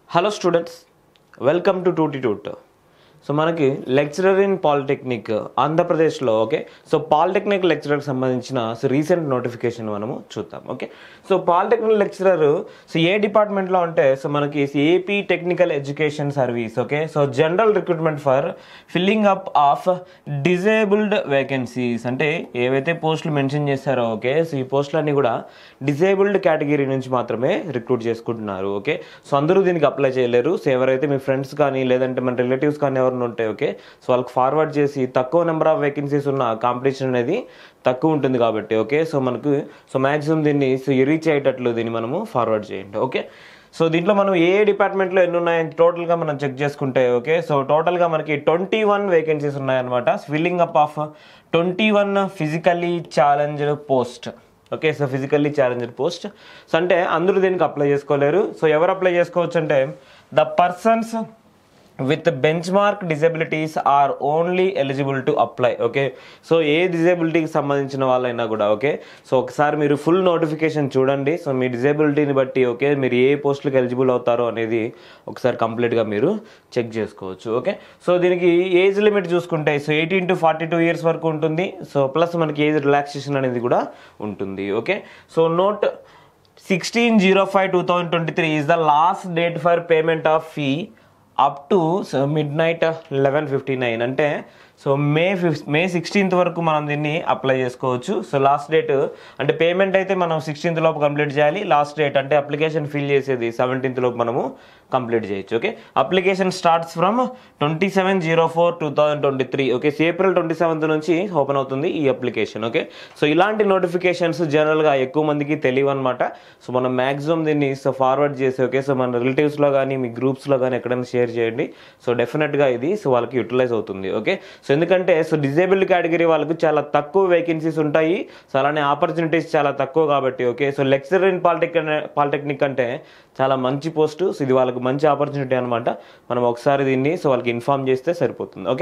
Hello students, welcome to Tuteetute. So మనకి lecturer in polytechnic ఆంధ్రప్రదేశ్లో okay so polytechnic లెక్చరర్కి సంబంధించిన రీసెంట్ నోటిఫికేషన్ మనము చూద్దాం okay so polytechnic lecturer so ఏ డిపార్ట్మెంట్లో అంటే సో మనకి AP technical education service okay so general recruitment for filling up of disabled vacancies అంటే ఏవైతే పోస్టులు మెన్షన్ చేశారో ఓకే సో ఈ పోస్టులన్నీ కూడా డిజేబుల్డ్ కేటగిరీ నుంచి మాత్రమే రిక్రూట్ చేసుకుంటున్నారు ఓకే సో అందరూ దీనికి అప్లై చేయలేరు సో ఎవరైతే మీ ఫ్రెండ్స్ కానీ లేదంటే మన రిలేటివ్స్ కానీ ఎవరైనా ఉంటాయి ఓకే సో వాళ్ళకి ఫార్వర్డ్ చేసి తక్కువ నెంబర్ ఆఫ్ వేకెన్సీస్ ఉన్న కాంపిటీషన్ అనేది తక్కువ ఉంటుంది కాబట్టి ఓకే సో మనకు సో మ్యాక్సిమం దీన్ని సో రీచ్ అయ్యేటట్లు దీన్ని మనము ఫార్వర్డ్ చేయండి ఓకే సో దీంట్లో మనం ఏ డిపార్ట్మెంట్లో ఎన్ని ఉన్నాయని టోటల్గా మనం చెక్ చేసుకుంటే ఓకే సో టోటల్గా మనకి 21 వేకెన్సీస్ ఉన్నాయన్నమాట filling up of 21 physically challenged post okay so physically challenged post so అంటే అందరూ దీనికి అప్లై చేసుకోలేరు సో ఎవరు అప్లై చేసుకోవచ్చు అంటే the persons with benchmark disabilities are only eligible to apply okay so ఏ డిజబిలిటీకి సంబంధించిన వాళ్ళైనా కూడా ఓకే సో ఒకసారి మీరు ఫుల్ నోటిఫికేషన్ చూడండి సో మీ డిజబిలిటీని బట్టి ఓకే మీరు ఏ పోస్టులకు ఎలిజిబుల్ అవుతారో అనేది ఒకసారి కంప్లీట్గా మీరు చెక్ చేసుకోవచ్చు ఓకే సో దీనికి ఏజ్ లిమిట్ చూసుకుంటే సో 18 to 42 ఇయర్స్ వరకు ఉంటుంది సో ప్లస్ మనకి ఏజ్ రిలాక్సేషన్ అనేది కూడా ఉంటుంది okay so note 16/05/2023 is the last date for payment of fee up to so midnight 11:59 అంటే సో మే 16th వరకు మనం దీన్ని అప్లై చేసుకోవచ్చు సో లాస్ట్ డేట్ అంటే పేమెంట్ అయితే మనం 16th లోపు కంప్లీట్ చేయాలి లాస్ట్ డేట్ అంటే అప్లికేషన్ ఫిల్ చేసేది 17th లోపు మనము కంప్లీట్ చేయొచ్చు okay application starts from 27/04/2023 okay April 27th నుంచి ఓపెన్ అవుతుంది ఈ అప్లికేషన్ ఓకే సో ఇలాంటి నోటిఫికేషన్స్ జనరల్గా ఎక్కువ మందికి తెలియవు అనమాట సో మనం మ్యాక్సిమం దీన్ని సో ఫార్వర్డ్ చేసి ఓకే సో మన రిలేటివ్స్లో కానీ మీ గ్రూప్స్లో కానీ ఎక్కడైనా షేర్ చేయండి సో డెఫినెట్గా ఇది సో వాళ్ళకి యూటిలైజ్ అవుతుంది ఓకే సో ఎందుకంటే సో డిజేబుల్డ్ కేటగిరీ వాళ్ళకు చాలా తక్కువ వేకెన్సీస్ ఉంటాయి సో అలానే ఆపర్చునిటీస్ చాలా తక్కువ కాబట్టి okay so lecturer in polytechnic అంటే చాలా మంచి పోస్టు సో ఇది వాళ్ళకి మంచి ఆపర్చునిటీ అనమాట మనం ఒకసారి దీన్ని సో వాళ్ళకి ఇన్ఫార్మ్ చేస్తే సరిపోతుంది ఓకే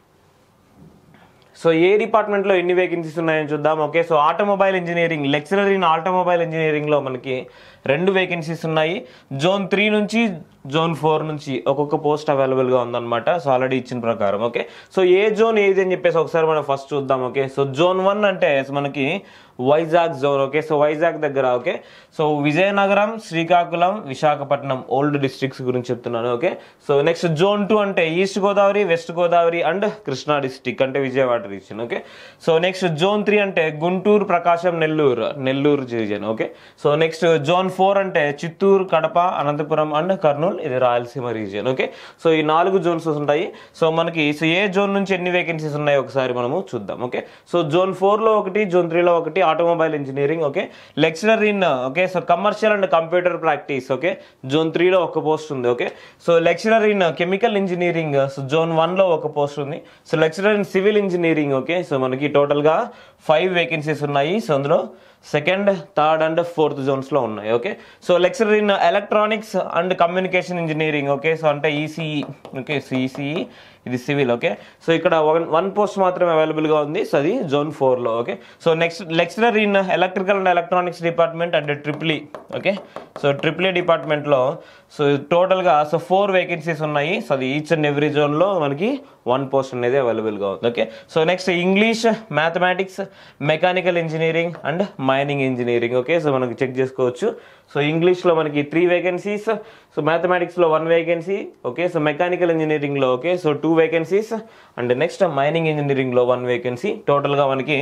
సో ఏ డిపార్ట్మెంట్లో ఎన్ని వేకెన్సీస్ ఉన్నాయని చూద్దాం okay so automobile engineering lecturer in automobile ఇంజనీరింగ్లో మనకి 2 వేకెన్సీస్ ఉన్నాయి జోన్ 3 నుంచి జోన్ 4 నుంచి ఒక్కొక్క పోస్ట్ అవైలబుల్గా ఉందన్నమాట సో ఆల్రెడీ ఇచ్చిన ప్రకారం ఓకే సో ఏ జోన్ ఏది అని చెప్పేసి ఒకసారి మనం ఫస్ట్ చూద్దాం ఓకే సో జోన్ 1 అంటే మనకి Vizag zone okay so Vizag దగ్గర okay so Vizianagaram Srikakulam Visakhapatnam old districts గురించి చెప్తున్నాను ఓకే సో నెక్స్ట్ జోన్ 2 అంటే East Godavari West Godavari and Krishna district అంటే Vijayawada region okay so next zone 3 అంటే Guntur Prakasam Nellore region okay so next zone 4 అంటే చిత్తూరు కడప అనంతపురం అండ్ కర్నూలు ఇది రాయలసీమ రీజియన్ ఓకే సో ఈ 4 జోన్స్ ఉంటాయి సో మనకి సో ఏ జోన్ నుంచి ఎన్ని వేకెన్సీస్ ఉన్నాయో ఒకసారి మనము చూద్దాం ఓకే సో జోన్ 4లో 1 జోన్ 3లో 1 automobile engineering okay lecturer in okay so commercial and computer practice okay zone 3లో 1 పోస్ట్ ఉంది okay so lecturer in chemical engineering so zone 1లో 1 పోస్ట్ ఉంది so lecturer in civil engineering okay so మనకి టోటల్గా 5 vacancies ఉన్నాయి so అందులో 2nd, 3rd and 4th జోన్స్లో ఉన్నాయి okay so lecturer in electronics and communication engineering okay so అంటే ECE okay so ECE ఇది సివిల్ ఓకే సో ఇక్కడ 1 పోస్ట్ మాత్రమే అవైలబుల్గా ఉంది సో అది జోన్ 4లో okay so next lecturer in electrical and electronics department and triple okay so triple డిపార్ట్మెంట్లో సో టోటల్గా సో 4 వేకెన్సీస్ ఉన్నాయి సో అది ఈచ్ అండ్ ఎవ్రీ జోన్లో మనకి 1 పోస్ట్ అనేది అవైలబుల్గా ఉంది okay so next English mathematics mechanical engineering and mining engineering okay so మనకి చెక్ చేసుకోవచ్చు సో ఇంగ్లీష్లో మనకి 3 వేకెన్సీస్ సో మ్యాథమెటిక్స్లో 1 వేకెన్సీ ఓకే సో మెకానికల్ ఇంజనీరింగ్లో okay so 2 vacancies and next mining ఇంజనీరింగ్లో 1 వేకెన్సీ టోటల్గా మనకి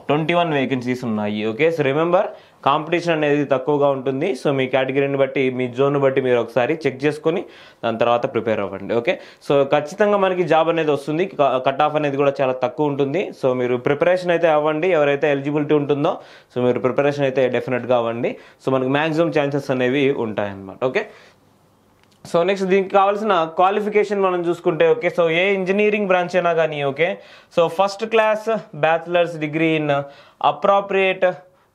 21 వేకెన్సీస్ ఉన్నాయి ఓకే సో రిమెంబర్ కాంపిటీషన్ అనేది తక్కువగా ఉంటుంది సో మీ కేటగిరీని బట్టి మీ జోన్ బట్టి మీరు ఒకసారి చెక్ చేసుకొని దాని తర్వాత ప్రిపేర్ అవ్వండి ఓకే సో ఖచ్చితంగా మనకి జాబ్ అనేది వస్తుంది కట్ ఆఫ్ అనేది కూడా చాలా తక్కువ ఉంటుంది సో మీరు ప్రిపరేషన్ అయితే అవ్వండి ఎవరైతే ఎలిజిబిలిటీ ఉంటుందో సో మీరు ప్రిపరేషన్ అయితే డెఫినెట్గా అవ్వండి సో మనకి మ్యాక్సిమం ఛాన్సెస్ అనేవి ఉంటాయన్నమాట ఓకే సో నెక్స్ట్ దీనికి కావాల్సిన క్వాలిఫికేషన్ మనం చూసుకుంటే ఓకే సో ఏ ఇంజనీరింగ్ బ్రాంచ్ అయినా కానీ okay so first class bachelor's degree in appropriate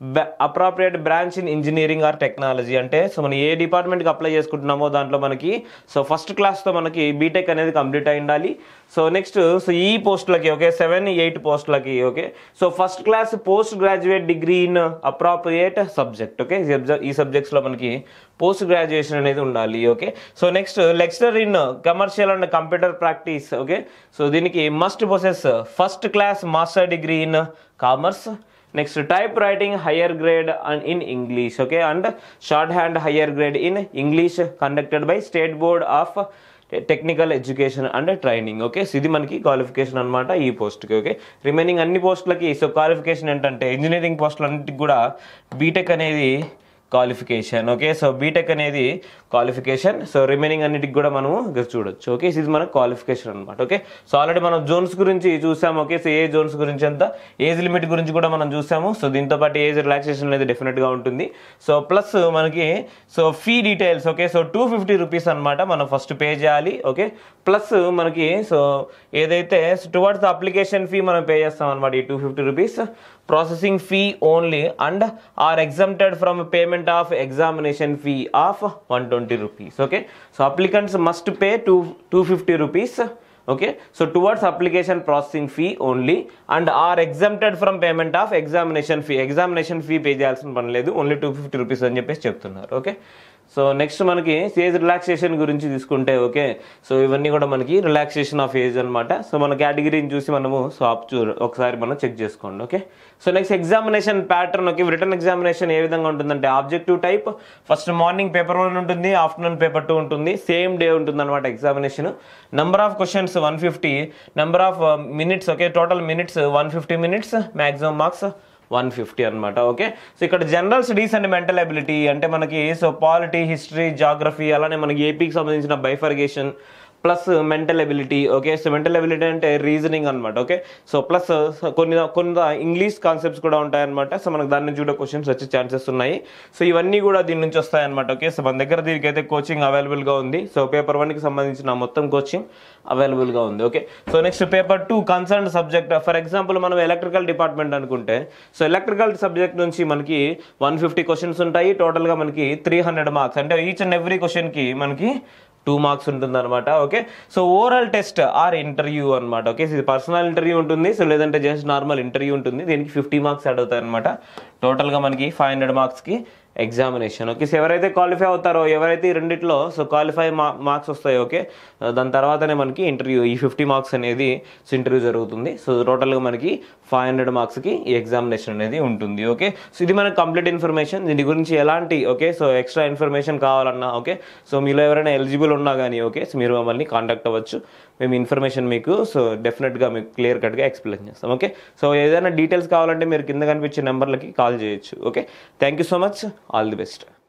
appropriate branch in engineering or technology అంటే సో మనం ఏ డిపార్ట్మెంట్కి అప్లై చేసుకుంటున్నామో దాంట్లో మనకి సో ఫస్ట్ క్లాస్తో మనకి బీటెక్ అనేది కంప్లీట్ అయి ఉండాలి. సో నెక్స్ట్ సో ఈ పోస్టులకి ఓకే 7-8 పోస్టులకి okay so first class post graduate degree in appropriate subject okay ఈ సబ్జెక్ట్స్లో మనకి పోస్ట్ గ్రాడ్యుయేషన్ అనేది ఉండాలి. Okay so next lecturer in commercial and computer practice okay so దీనికి must possess first class master degree in commerce. Next typewriting higher grade and in English okay and shorthand higher grade in English conducted by state board of technical education and training okay so ఇది మనకి qualification అనమాట ఈ పోస్ట్కి. Okay remaining అన్ని పోస్టులకి so qualification ఏంటంటే engineering పోస్టులన్నిటికి కూడా బీటెక్ అనేది క్వాలిఫికేషన్ ఓకే సో బీటెక్ అనేది క్వాలిఫికేషన్. సో రిమైనింగ్ అన్నిటికి కూడా మనము చూడొచ్చు. ఓకే ఇది మన క్వాలిఫికేషన్ అనమాట. ఓకే సో ఆల్రెడీ మనం జోన్స్ గురించి చూసాము. ఓకే సో ఏ జోన్స్ గురించి ఎంత ఏజ్ లిమిట్ గురించి కూడా మనం చూసాము. సో దీంతో పాటు ఏజ్ రిలాక్సేషన్ అనేది డెఫినెట్గా ఉంటుంది. సో ప్లస్ మనకి so fee details okay so 250 rupees అనమాట మనం ఫస్ట్ పే చేయాలి. ఓకే ప్లస్ మనకి సో ఏదైతే టువర్డ్స్ ద అప్లికేషన్ ఫీ మనం పే చేస్తాం అనమాట ఈ 250 rupees. Processing fee only and are exempted from payment of examination fee of 120 rupees. Okay so applicants must pay 250 rupees. Okay so towards application processing fee only and are exempted from payment of examination fee pay చేయాల్సిన పని లేదు, only 250 rupees అని చెప్పేసి చెప్తున్నారు. Okay so next మనకి age relaxation గురించి తీసుకుంటే okay so ఇవన్నీ కూడా మనకి రిలాక్సేషన్ ఆఫ్ ఏజ్ అనమాట. సో మన కేటగిరీని చూసి మనము సో ఒకసారి మనం చెక్ చేసుకోండి. Okay so next examination pattern okay written examination ఏ విధంగా ఉంటుందంటే objective type first morning paper 1 ఉంటుంది, ఆఫ్టర్నూన్ పేపర్ 2 ఉంటుంది, సేమ్ డే ఉంటుంది అనమాట examination. Number of questions 150, number of minutes okay total minutes 150 minutes, maximum marks 150 అనమాట. Okay so ఇక్కడ general studies and mental ability అంటే మనకి సో పాలిటీ హిస్టరీ జాగ్రఫీ అలానే మనకి ఏపీకి సంబంధించిన bifurcation plus mental ability. Okay so mental ability అంటే reasoning అనమాట. ఓకే సో ప్లస్ కొన్ని ఇంగ్లీష్ కాన్సెప్ట్స్ కూడా ఉంటాయన్నమాట. సో మనకు దాని నుంచి కూడా క్వశ్చన్స్ వచ్చే ఛాన్సెస్ ఉన్నాయి. సో ఇవన్నీ కూడా దీని నుంచి వస్తాయన్నమాట. ఓకే సో మన దగ్గర దీనికైతే కోచింగ్ అవైలబుల్గా ఉంది. సో పేపర్ 1కి సంబంధించిన మొత్తం కోచింగ్ అవైలబుల్గా ఉంది. Okay so next paper 2 concern subject for example మనం ఎలక్ట్రికల్ డిపార్ట్మెంట్ అనుకుంటే సో ఎలక్ట్రికల్ సబ్జెక్ట్ నుంచి మనకి 150 క్వశ్చన్స్ ఉంటాయి. టోటల్గా మనకి 300 మార్క్స్ అంటే ఈచ్ అండ్ ఎవ్రీ క్వశ్చన్కి మనకి 2 మార్క్స్ ఉంటుంది అనమాట. Okay so overall test or interview అనమాట. ఓకే ఇది పర్సనల్ ఇంటర్వ్యూ ఉంటుంది, సో లేదంటే జస్ట్ నార్మల్ ఇంటర్వ్యూ ఉంటుంది. దీనికి 50 మార్క్స్ యాడ్ అవుతాయి అనమాట. టోటల్గా మనకి 500 మార్క్స్కి ఎగ్జామినేషన్. ఓకే సో ఎవరైతే క్వాలిఫై అవుతారో ఎవరైతే ఈ రెండిట్లో సో క్వాలిఫై మార్క్స్ వస్తాయో ఓకే దాని తర్వాతనే మనకి ఇంటర్వ్యూ ఈ 50 మార్క్స్ అనేది సో ఇంటర్వ్యూ జరుగుతుంది. సో టోటల్గా మనకి 500 మార్క్స్కి ఈ ఎగ్జామినేషన్ అనేది ఉంటుంది. ఓకే సో ఇది మనకి కంప్లీట్ ఇన్ఫర్మేషన్. దీని గురించి ఎలాంటి ఓకే సో ఎక్స్ట్రా ఇన్ఫర్మేషన్ కావాలన్నా ఓకే సో మీలో ఎవరైనా ఎలిజిబుల్ ఉన్నా కానీ ఓకే సో మీరు మమ్మల్ని కాంటాక్ట్ అవ్వచ్చు. మేము ఇన్ఫర్మేషన్ మీకు సో డెఫినెట్గా మీకు క్లియర్ కట్గా ఎక్స్ప్లెయిన్ చేస్తాం. ఓకే సో ఏదైనా డీటెయిల్స్ కావాలంటే మీరు కింద కనిపించే నెంబర్లకి కాల్ చేయొచ్చు. Okay thank you so much, all the best.